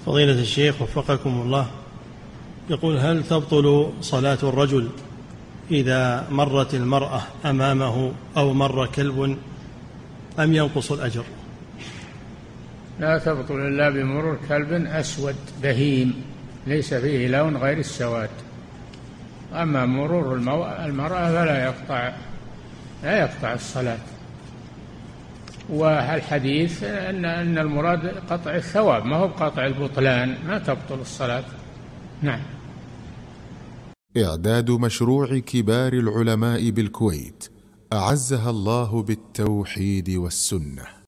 فضيلة الشيخ وفقكم الله، يقول: هل تبطل صلاة الرجل إذا مرت المرأة أمامه أو مر كلب أم ينقص الأجر؟ لا تبطل إلا بمرور كلب أسود بهيم ليس فيه لون غير السواد. أما مرور المرأة فلا يقطع الصلاة. والحديث أن المراد قطع الثواب ما هو بقطع البطلان، ما تبطل الصلاة. نعم. إعداد مشروع كبار العلماء بالكويت أعزها الله بالتوحيد والسنة.